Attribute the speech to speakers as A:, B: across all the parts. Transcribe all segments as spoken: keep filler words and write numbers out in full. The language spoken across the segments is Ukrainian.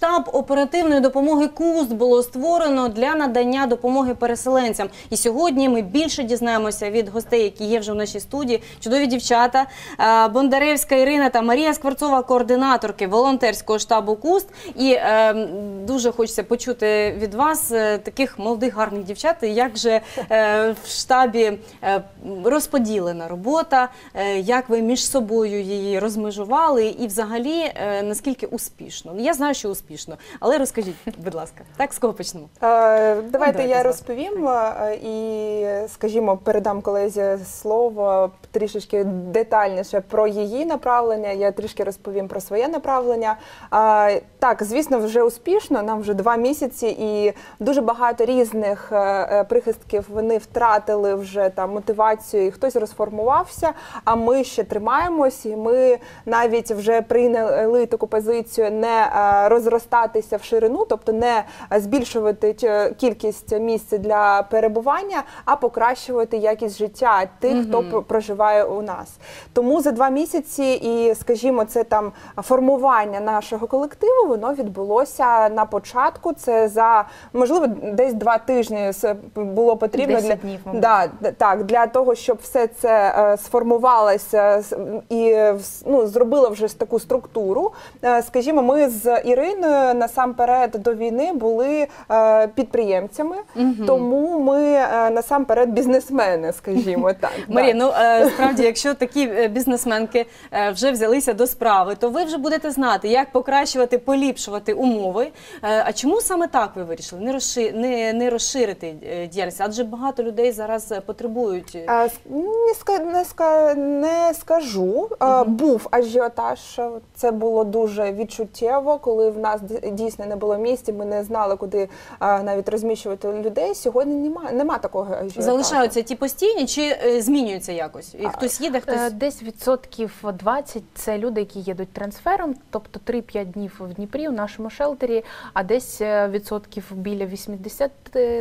A: штаб оперативної допомоги КУСТ було створено для надання допомоги переселенцям. І сьогодні ми більше дізнаємося від гостей, які є вже в нашій студії. Чудові дівчата. Бондаревська Ірина та Марія Скворцова, координаторки волонтерського штабу КУСТ. І е, дуже хочеться почути від вас е, таких молодих, гарних дівчат, як же е, в штабі е, розподілена робота, е, як ви між собою її розмежували і взагалі е, наскільки успішно. Я знаю, що успішно, але розкажіть, будь ласка, так, з кого почнемо?
B: Е, давайте я розповім е, і, скажімо, передам колезі слово трішечки детальніше про її направлення, я трішки розповім про своє направлення. Е, так, звісно, вже успішно, нам вже два місяці і дуже багато різних е, прихистків вони втратили вже там мотивацію, і хтось розформувався, а ми ще тримаємось, і ми навіть вже прийняли таку позицію не розростатися в ширину, тобто не збільшувати кількість місць для перебування, а покращувати якість життя тих, mm-hmm. хто проживає у нас. Тому за два місяці і, скажімо, це там формування нашого колективу, воно відбулося на початку, це за, можливо, десь два тижні було потрібно для,
C: днів,
B: да, так, для того, щоб все це е, сформувалося і ну, зробило вже таку структуру. Е, скажімо, ми з Іриною насамперед до війни були е, підприємцями, угу. тому ми е, насамперед бізнесмени, скажімо так.
A: Марія, ну е, справді, якщо такі бізнесменки е, вже взялися до справи, то ви вже будете знати, як покращувати, поліпшувати умови. Е, а чому саме так ви вирішили? Не, розшир... не, не розширити діяльність? Адже багато людей зараз потребують.
B: А, не, ска... не, ска... не скажу. А, угу. Був ажіотаж. Це було дуже відчуттєво, коли в нас дійсно не було місця, ми не знали, куди а, навіть розміщувати людей. Сьогодні нема, нема такого ажіотажу.
A: Залишаються ті постійні чи е, змінюються якось? І хтось їде, хтось...
C: Десь відсотків двадцять – це люди, які їдуть трансфером, тобто три-п'ять днів в Дніпрі, у нашому шелтері, а десь відсотків біля вісімдесят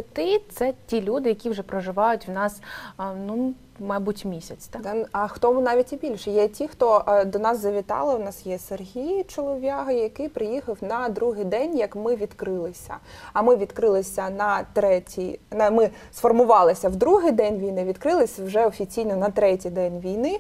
C: – це ті люди, які вже проживають в нас, ну, мабуть, місяць. Так?
B: А хто навіть і більше. Є ті, хто до нас завітали. У нас є Сергій Чолов'яга, який приїхав на другий день, як ми відкрилися. А ми відкрилися на третій, ми сформувалися в другий день війни, відкрилися вже офіційно на третій день війни.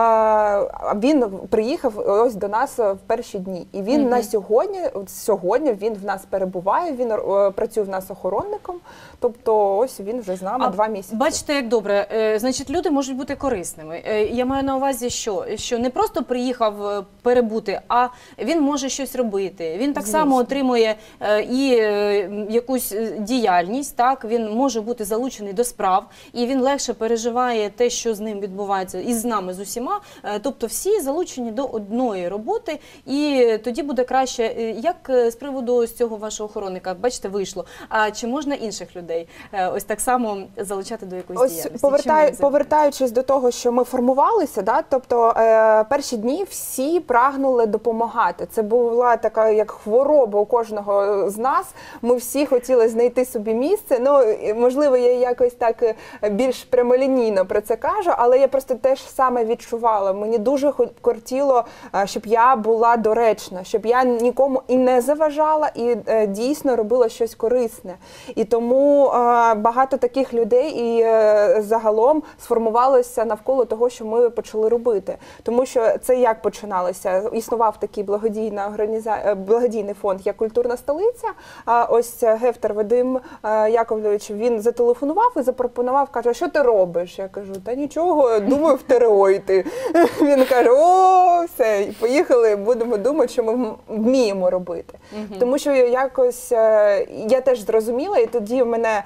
B: Він приїхав ось до нас в перші дні. І він mm-hmm. на сьогодні, сьогодні він в нас перебуває, він працює в нас охоронником. Тобто ось він вже з нами а, два місяці.
A: Бачите, як добре. Значить, люди можуть бути корисними. Я маю на увазі, що, що не просто приїхав перебути, а він може щось робити. Він так Звісно. само отримує і якусь діяльність, так? Він може бути залучений до справ, і він легше переживає те, що з ним відбувається, і з нами, з усіма. Тобто всі залучені до одної роботи, і тоді буде краще. Як з приводу з цього вашого охоронника, бачите, вийшло. А чи можна інших людей ось так само залучати до якоїсь
B: ось
A: діяльності?
B: Повертай, повертаючись до того, що ми формувалися, да, тобто е, перші дні всі прагнули допомагати. Це була така як хвороба у кожного з нас. Ми всі хотіли знайти собі місце. Ну, можливо, я якось так більш прямолінійно про це кажу, але я просто теж саме відчувала. Мені дуже хотіло, щоб я була доречна, щоб я нікому і не заважала, і е, дійсно робила щось корисне. І тому е, багато таких людей і е, загалом сформувалося навколо того, що ми почали робити. Тому що це як починалося? Існував такий благодійна організа... благодійний фонд, як «Культурна столиця». А ось Гефтер Вадим Яковлевич, він зателефонував і запропонував, каже, що ти робиш? Я кажу, та нічого, думаю в ТРО йти. Він каже, о, все, поїхали, будемо думати, що ми вміємо робити. Угу. Тому що якось я теж зрозуміла, і тоді в мене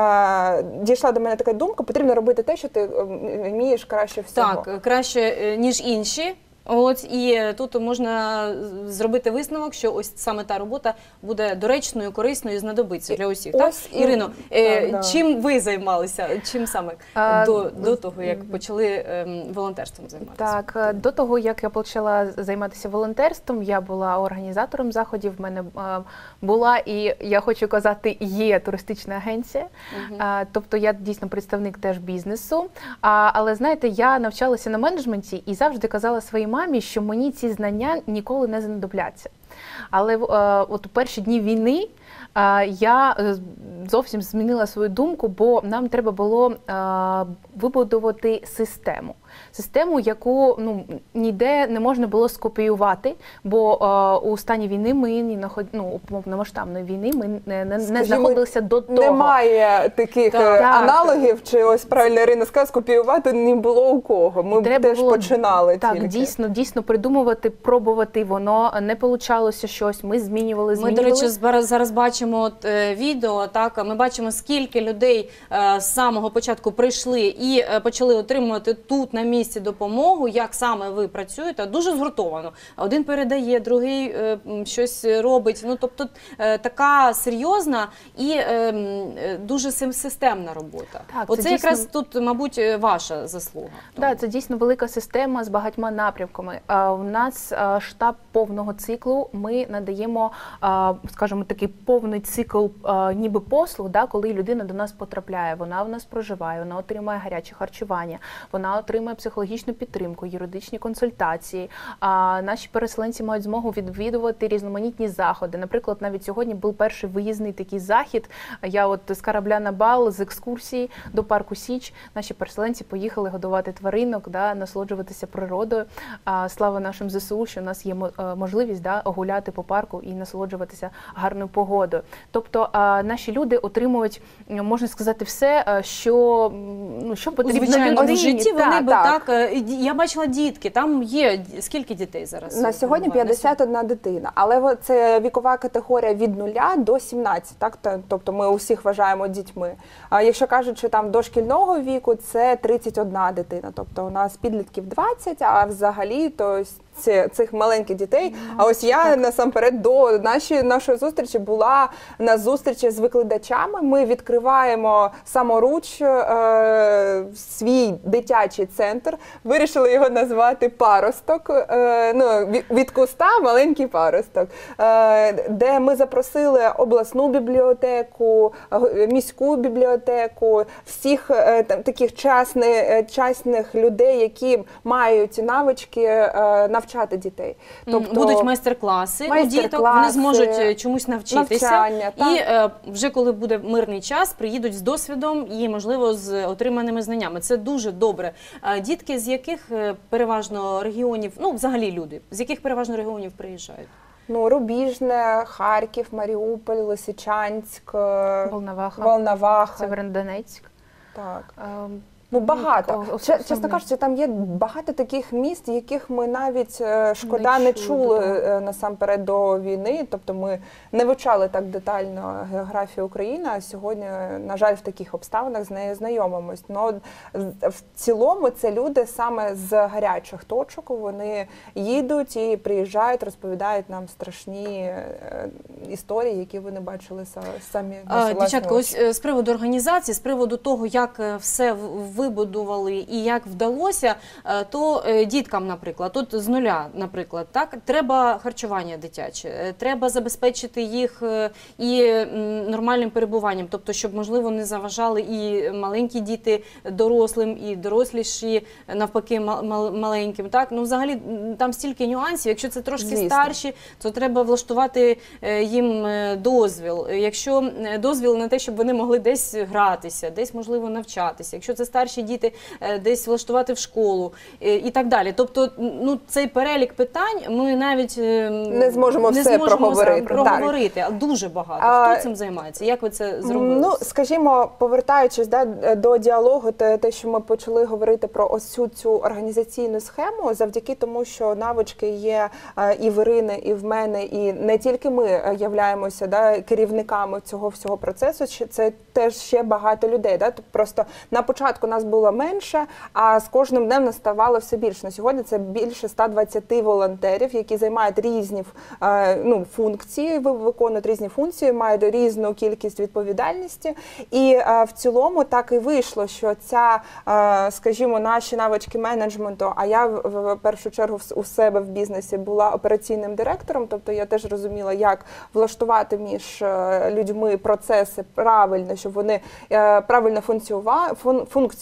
B: а, дійшла до мене така думка, потрібно робити те, що ти вмієш краще всього.
A: Так, краще, ніж інші. От, і тут можна зробити висновок, що ось саме та робота буде доречною, корисною і знадобиться для усіх. Так?
B: І...
A: Ірино,
B: так, да.
A: чим ви займалися? Чим саме а, до, до того, як почали ем, волонтерством займатися?
C: Так, до того, як я почала займатися волонтерством, я була організатором заходів, в мене а, була і, я хочу казати, є туристична агенція. Угу. А, тобто я дійсно представник теж бізнесу. А, але, знаєте, я навчалася на менеджменті і завжди казала своїм мамі, що мені ці знання ніколи не знадобляться. Але е, от у перші дні війни е, я е, зовсім змінила свою думку, бо нам треба було е, вибудувати систему. Систему, яку ну, ніде не можна було скопіювати, бо е, у стані війни ми не наход... ну, у повномасштабної війни ми не, не, не знаходилися до того.
B: Немає таких
C: Так.
B: аналогів, чи ось правильно Ірина сказала, скопіювати не було у кого. Ми
C: Треба
B: теж
C: було,
B: починали
C: так,
B: тільки.
C: дійсно, дійсно придумувати, пробувати, воно не получалося щось, ми змінювали,
A: Ми,
C: змінювали.
A: до речі, зараз, зараз бачимо от, е, відео, так, ми бачимо, скільки людей е, з самого початку прийшли і е, почали отримувати тут на місці допомогу, як саме ви працюєте, дуже згуртовано. Один передає, другий е, м, щось робить. Ну, тобто е, така серйозна і е, м, е, дуже сим- системна робота.
C: Так, це
A: Оце
C: дійсно-
A: якраз тут, мабуть, е, ваша заслуга.
C: Так, це дійсно велика система з багатьма напрямками. А, У нас а, штаб повного циклу. Ми надаємо, а, скажімо, такий повний цикл а, ніби послуг, да, коли людина до нас потрапляє. Вона в нас проживає, вона отримує гаряче харчування, вона отримує психологічну підтримку, юридичні консультації. А наші переселенці мають змогу відвідувати різноманітні заходи. Наприклад, навіть сьогодні був перший виїзний такий захід. Я от з корабля на бал, з екскурсії до парку Січ. Наші переселенці поїхали годувати тваринок, да, насолоджуватися природою. А, слава нашим зе се у, що у нас є мо- е, можливість да, гуляти по парку і насолоджуватися гарною погодою. Тобто а, наші люди отримують, можна сказати, все, е, що, м, ну, що
A: У
C: потрібно
A: звичайному
C: людині.
A: житті вони
C: Так,
A: би
B: так.
A: так. е, і ді- Я бачила дітки, там є скільки дітей зараз?
B: На сьогодні
A: перебуває?
B: п'ятдесят одна дитина, але во- це вікова категорія від нуля до сімнадцяти, так? Та- Тобто ми усіх вважаємо дітьми. А якщо кажуть, що там до шкільного віку, це тридцять одна дитина. Тобто у нас підлітків двадцять, а взагалі то ці- цих маленьких дітей. А ось я насамперед до нашої, нашої зустрічі була на зустрічі з викладачами. Ми відкриваємо саморуч е, свій дитячий центр. Вирішили його назвати «Паросток». Е, ну, від- від куста маленький паросток. Е, де ми запросили обласну бібліотеку, е, міську бібліотеку, всіх е, там, таких часних, е, часних людей, які мають навички е, навчати дітей.
A: Тобто, будуть майстер-класи у діток, вони
B: майстер-класи,
A: зможуть е, чомусь навчитися.
B: навчання, так.
A: І е, вже коли буде мирний час, приїдуть з досвідом і, можливо, з отриманими знаннями. Це дуже добре. А дітки з яких е, переважно регіонів, ну, взагалі люди, з яких переважно регіонів приїжджають?
B: Ну, Рубіжне, Харків, Маріуполь, Лисичанськ, е,
C: Волноваха,
B: Волноваха.
C: Северодонецьк.
B: Так.
C: Ем,
B: Ну, багато.
C: такого
B: Че- Чесно
C: основне.
B: кажучи, там є багато таких міст, яких ми навіть е, шкода
C: Не
B: не,
C: чули
B: чули
C: до того.
B: е, насамперед до війни. Тобто ми не вивчали так детально географію України, а сьогодні, на жаль, в таких обставинах з нею знайомимось. Но з- в цілому це люди саме з гарячих точок. Вони їдуть і приїжджають, розповідають нам страшні е, історії, які вони бачили са- самі на
A: А,
B: власні
A: Дівчатка,
B: очі.
A: ось е, з приводу організації, з приводу того, як е, все в- вибудували і як вдалося, е, то е, діткам, наприклад, тут з нуля, наприклад, так, треба харчування дитяче, е, треба забезпечити їх е, і м, нормальним перебуванням, тобто, щоб, можливо, не заважали і маленькі діти дорослим, і доросліші, е, навпаки, мал- мал- маленьким. Так? Ну, взагалі, м, там стільки нюансів. Якщо це трошки
B: Звісно.
A: старші, то треба влаштувати е, їм е, дозвіл. Е, Якщо е, дозвіл на те, щоб вони могли десь гратися, десь, можливо, навчатися. Якщо це старші діти, е, десь влаштувати в школу е, і так далі. Тобто, ну, цей перелік питань ми навіть е,
B: Не зможемо
A: не
B: все
A: зможемо
B: проговорити, так.
A: проговорити, а дуже багато.
B: А,
A: Хто цим займається? Як ви це зробили?
B: Ну, скажімо, повертаючись да, до діалогу, те, те, що ми почали говорити про ось цю, цю організаційну схему, завдяки тому, що навички є е, і в Ірини, і в мене, і не тільки ми е, являємося да, керівниками цього всього процесу, ще- це теж ще багато людей. Да? Тобто просто на початку нас було менше, а з кожним днем нас ставало все більше. На сьогодні це більше ста двадцяти волонтерів, які займають різні е, ну, функції, ви- виконують різні функції, мають різну кількість відповідальності. І е, в цілому так і вийшло, що ця, е, скажімо, наші навички менеджменту, а я в, в першу чергу в- у себе в бізнесі була операційним директором, тобто я теж розуміла, як влаштувати між е, людьми процеси правильно, щоб вони е, правильно функціонували, фун- функціонували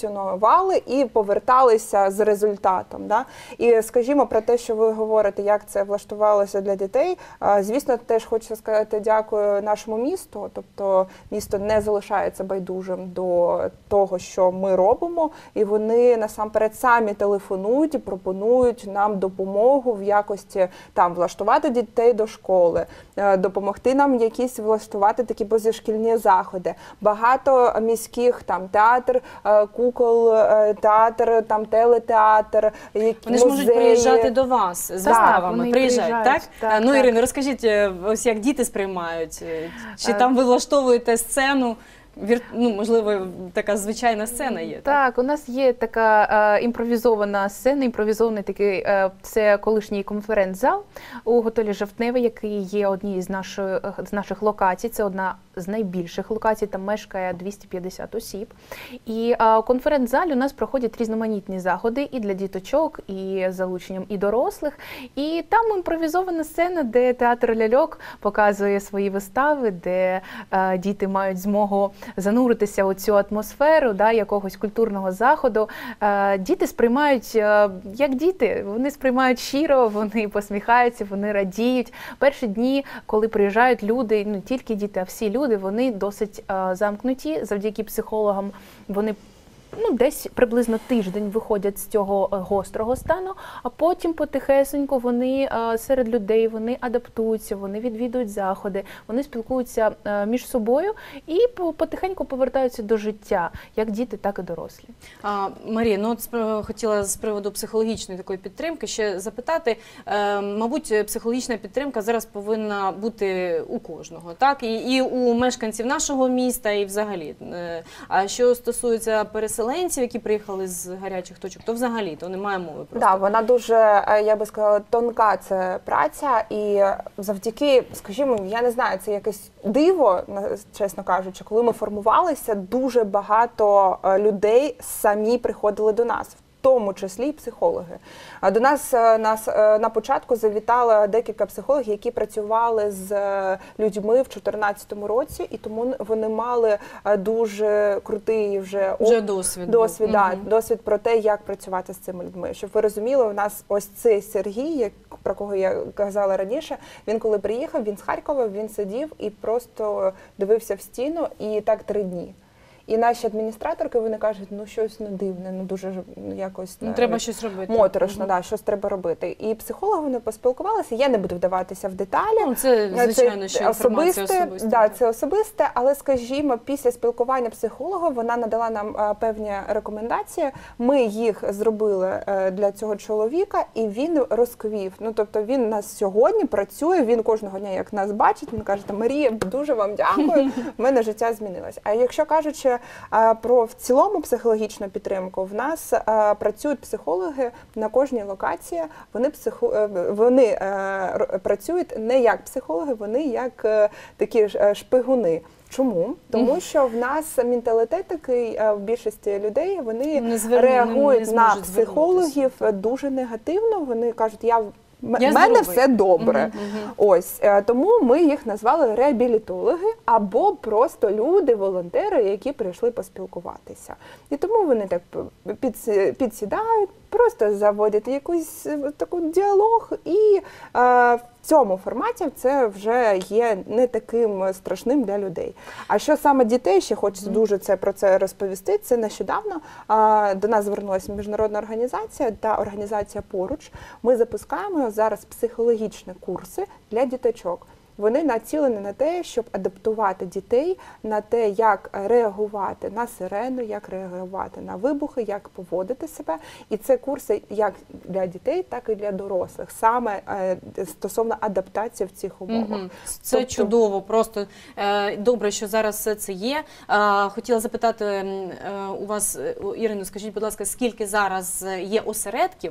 B: функціонували і поверталися з результатом. Да? І скажімо про те, що ви говорите, як це влаштувалося для дітей. Звісно, теж хочу сказати дякую нашому місту. Тобто місто не залишається байдужим до того, що ми робимо, і вони насамперед самі телефонують і пропонують нам допомогу в якості там влаштувати дітей до школи, допомогти нам якісь влаштувати такі позашкільні заходи. Багато міських там театр, кукол, театр, там телетеатр, які
A: Вони ж
B: музеї.
A: можуть приїжджати до вас з виставами,
C: вони
A: приїжджають,
C: приїжджають,
A: так?
C: так,
A: Ну,
C: так.
A: Ірино, розкажіть, ось як діти сприймають? Чи
C: Е,
A: там ви влаштовуєте сцену? Вір... Ну, можливо, така звичайна сцена є. Так,
C: Так, у нас є така е, імпровізована сцена, імпровізований такий, е, це колишній конференц-зал у готелі Жовтневе, який є однією з, нашої, з наших локацій. Це одна з найбільших локацій, там мешкає двісті п'ятдесят осіб. І е, у конференц-залі у нас проходять різноманітні заходи і для діточок, і з залученням і дорослих. І там імпровізована сцена, де театр ляльок показує свої вистави, де е, діти мають змогу зануритися у цю атмосферу, да, якогось культурного заходу. Е, діти сприймають, е, як діти, вони сприймають щиро, вони посміхаються, вони радіють. Перші дні, коли приїжджають люди, не тільки діти, а всі люди, вони досить е, замкнуті, завдяки психологам вони ну, десь приблизно тиждень виходять з цього гострого стану, а потім потихесенько вони е, серед людей, вони адаптуються, вони відвідують заходи, вони спілкуються е, між собою і по- потихеньку повертаються до життя, як діти, так і дорослі.
A: А, Марія, ну от спро- хотіла з приводу психологічної такої підтримки ще запитати. Е, мабуть, психологічна підтримка зараз повинна бути у кожного, так? І, і у мешканців нашого міста, і взагалі. Е, а що стосується переселенців, які приїхали з гарячих точок, то взагалі, то немає мови просто.
B: Да, вона дуже, е, я би сказала, тонка це праця, і завдяки, скажімо, я не знаю, це якесь диво, на- чесно кажучи, коли ми формувалися, дуже багато е, людей самі приходили до нас. В тому числі і психологи. А до нас, е, нас е, на початку завітало декілька психологів, які працювали з е, людьми в дві тисячі чотирнадцятому році, і тому вони мали е, дуже крутий вже
A: Вже
B: оп-
A: досвід. був.
B: Досвід, да,
A: Мгм.
B: досвід про те, як працювати з цими людьми. Щоб ви розуміли, у нас ось цей Сергій, як, про кого я казала раніше, він коли приїхав, він з Харкова, він сидів і просто дивився в стіну, і так три дні. І наші адміністраторки, вони кажуть, ну щось ну, дивне, ну дуже ж, ну, якось
A: Ну,
B: е,
A: треба щось робити.
B: моторошно,
A: Мгм.
B: да, щось треба робити. І психологи вони поспілкувалися, я не буду вдаватися в деталі.
A: Ну, це, звичайно, що інформація
B: особисте,
A: особиста.
B: да, це особисте, але, скажімо, після спілкування психолога вона надала нам а, певні рекомендації. Ми їх зробили е, для цього чоловіка, і він розквів. Ну, тобто він у нас сьогодні працює, він кожного дня, як нас бачить, він каже, Марія, дуже вам дякую, в мене життя змінилось. А якщо кажучи а, про в цілому психологічну підтримку, в нас а, працюють психологи на кожній локації, вони, психо, е, вони е, р- працюють не як психологи, вони як е, такі ж, е, шпигуни. Чому? Тому що в нас менталітет такий, е, в більшості людей, вони
A: Не зверну-
B: реагують
A: не- не
B: на
A: зможуть
B: психологів
A: звернутися.
B: дуже негативно, вони кажуть, я в м-
A: Я
B: мене
A: здоровий.
B: все добре.
A: Мгм, мгм.
B: Ось, е, тому ми їх назвали реабілітологи або просто люди, волонтери, які прийшли поспілкуватися. І тому вони так підс- підсідають, просто заводять якийсь е, такий діалог, і е, в цьому форматі це вже є не таким страшним для людей. А що саме дітей, ще хочеться дуже це про це розповісти. Це нещодавно е, до нас звернулася міжнародна організація та організація «Поруч». Ми запускаємо зараз психологічні курси для діточок. Вони націлені на те, щоб адаптувати дітей на те, як реагувати на сирену, як реагувати на вибухи, як поводити себе. І це курси як для дітей, так і для дорослих, саме е, стосовно адаптації в цих умовах.
A: Мгм. Це
B: Тобто-
A: чудово, просто е, добре, що зараз все це є. Е, хотіла запитати м, е, у вас, е, у Ірину, скажіть, будь ласка, скільки зараз є осередків,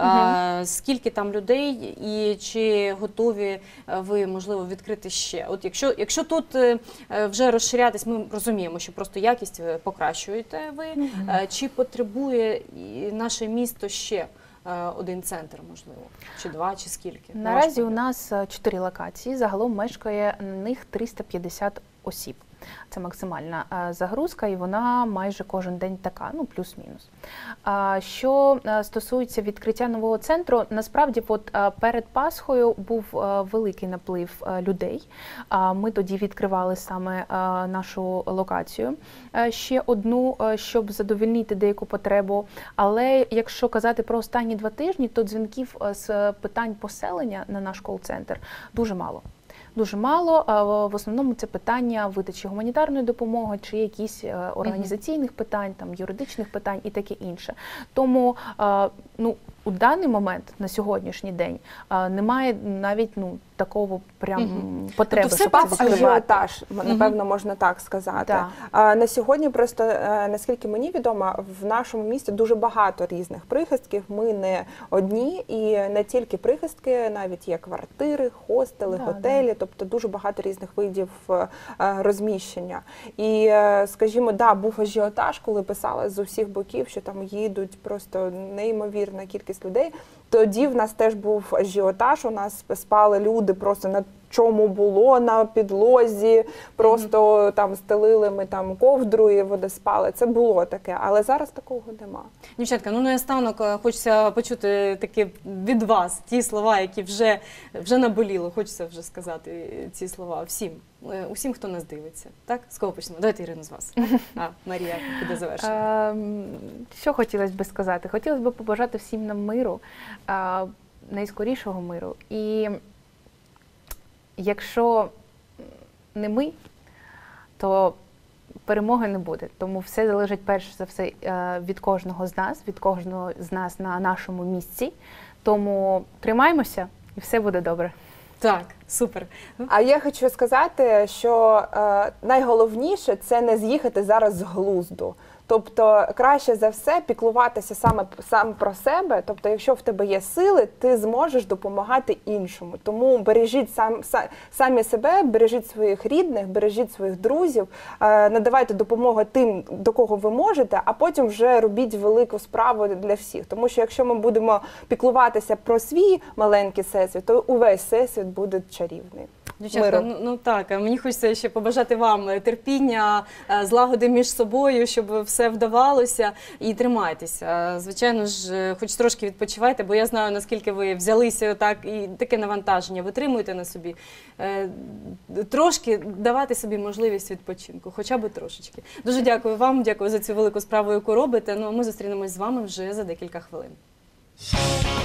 A: е, скільки там людей, і чи готові е, ви, можливо, відкрити ще? От якщо, якщо тут е, е, вже розширятись, ми розуміємо, що просто якість е, покращуєте ви, е, чи потребує і наше місто ще е, один центр, можливо, чи два, чи скільки? На ваш
C: Наразі у
A: погляд?
C: нас е, чотири локації, загалом мешкає на них триста п'ятдесят осіб. Це максимальна е, загрузка, і вона майже кожен день така, ну плюс-мінус. А що е, стосується відкриття нового центру, насправді от, е, перед Пасхою був е, великий наплив е, людей. А ми тоді відкривали саме е, нашу локацію, е, ще одну, е, щоб задовольнити деяку потребу. Але якщо казати про останні два тижні, то дзвінків е, з питань поселення на наш кол-центр дуже мало. Дуже мало. В основному це питання видачі гуманітарної допомоги чи якісь організаційних питань, там, юридичних питань і таке інше. Тому ну, у даний момент, на сьогоднішній день, немає навіть ну, такого прям
A: Мгм.
C: потреби,
A: Тобто все
C: щоб це
A: пасує.
C: відкривати.
B: Ажіотаж, напевно, можна так сказати.
C: Так.
B: А, на сьогодні просто, е, наскільки мені відомо, в нашому місті дуже багато різних прихистків. Ми не одні, і не тільки прихистки, навіть є квартири, хостели,
C: Да,
B: готелі, тобто дуже багато різних видів е, розміщення. І, е, скажімо, да, був ажіотаж, коли писали з усіх боків, що там їдуть просто неймовірна кількість людей. Тоді в нас теж був ажіотаж, у нас спали люди просто на чому було, на підлозі, просто mm-hmm. там стелили ми там ковдру і вони спали. Це було таке, але зараз такого нема.
A: Дівчатка, ну наостанок хочеться почути таки від вас ті слова, які вже, вже наболіло, хочеться вже сказати ці слова всім, усім, хто нас дивиться. Так? З кого почнемо? Давайте, Ірино, з вас. А, Марія, піде завершення.
C: Що хотілося б сказати? Хотілося б побажати всім нам миру, найскорішого миру. І якщо не ми, то перемоги не буде. Тому все залежить перш за все від кожного з нас, від кожного з нас на нашому місці. Тому тримаймося і все буде добре.
A: Так, супер.
B: А я хочу сказати, що е, найголовніше – це не з'їхати зараз з глузду. Тобто краще за все піклуватися саме сам про себе. Тобто, якщо в тебе є сили, ти зможеш допомагати іншому. Тому бережіть сам, самі себе, бережіть своїх рідних, бережіть своїх друзів, надавайте допомогу тим, до кого ви можете, а потім вже робіть велику справу для всіх. Тому що якщо ми будемо піклуватися про свій маленький всесвіт, то увесь всесвіт буде чарівний.
A: Дівчатка, ну, ну так, мені хочеться ще побажати вам терпіння, злагоди між собою, щоб все вдавалося, і тримайтеся. Звичайно ж, хоч трошки відпочивайте, бо я знаю, наскільки ви взялися так і таке навантаження витримуєте на собі. Трошки давати собі можливість відпочинку, хоча б трошечки. Дуже дякую вам, дякую за цю велику справу, яку робите. Ну, а ми зустрінемось з вами вже за декілька хвилин.